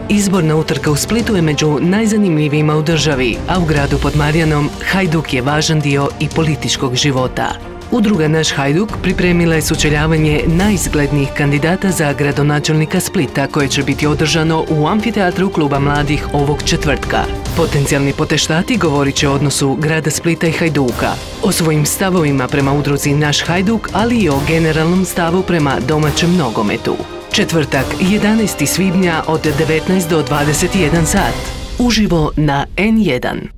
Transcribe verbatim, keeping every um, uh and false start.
Izborna utrka u Splitu je među najzanimljivijima u državi, a u gradu pod Marjanom Hajduk je važan dio i političkog života. Udruga Naš Hajduk pripremila je sučeljavanje najizglednijih kandidata za gradonačelnika Splita koje će biti održano u amfiteatru Kluba mladih ovog četvrtka. Potencijalni poteštati govorit će o odnosu grada Splita i Hajduka, o svojim stavovima prema udruzi Naš Hajduk, ali i o generalnom stavu prema domaćem nogometu. Četvrtak, jedanaesti svibnja od devetnaest do dvadeset jedan sat. Uživo na en jedan.